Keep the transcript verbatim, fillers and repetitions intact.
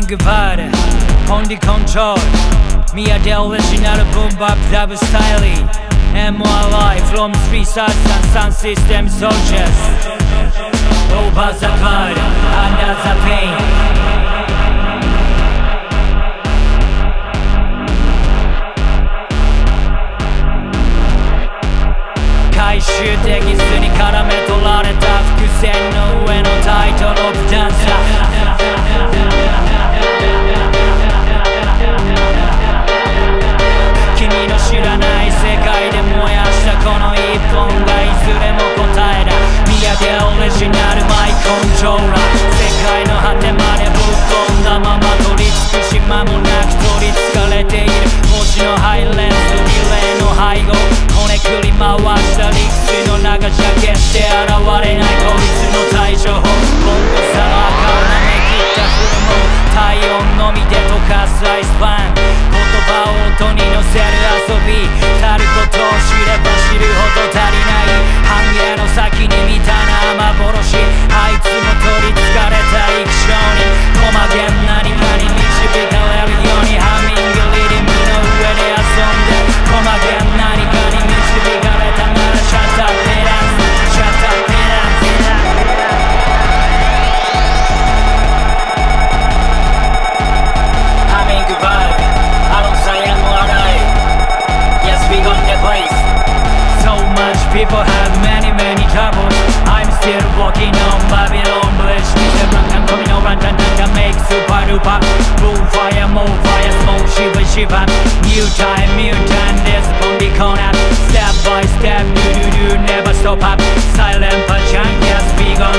Hummingbird on the control 宮でオリジナルブームバップダブスタイリー エムアールアイ from three thousand sound system soldiers over the cloud under the pain回収できずに絡め取られた伏線の上のタイトロープダンサー君の知らない世界で燃やしたこの一本がいずれも答えだ宮でオリジナルマイコントローラー世界の果てまでぶっ飛んだまま取り尽くし間もなく取りつかれている文字のハイレンスリレーの背後こねくり回した理屈の中じゃ決して現れないこいつの対処法ボンゴさの赤をなめきったフルム体温のみで溶かすアイスパン言葉を音に乗せる遊びたることを知れば知るほど足りない半径の先に見たな幻あいつも取りつかれた生き証人細げん何かに導かれるようにハミングリリムの上で遊んで細げん何かに導かれたならシャッターペランスシャッターペランスハミングバードalongsideエムアールアイYes we got the place So much people have many many troubles I'm still walking on Babylon Bridge 偽版間込みのランタンなんか make super duper Boom fire more fire smoke しぶしば New time new time this on the corner Step by step do do do never stop up Silent punch and yes we gon'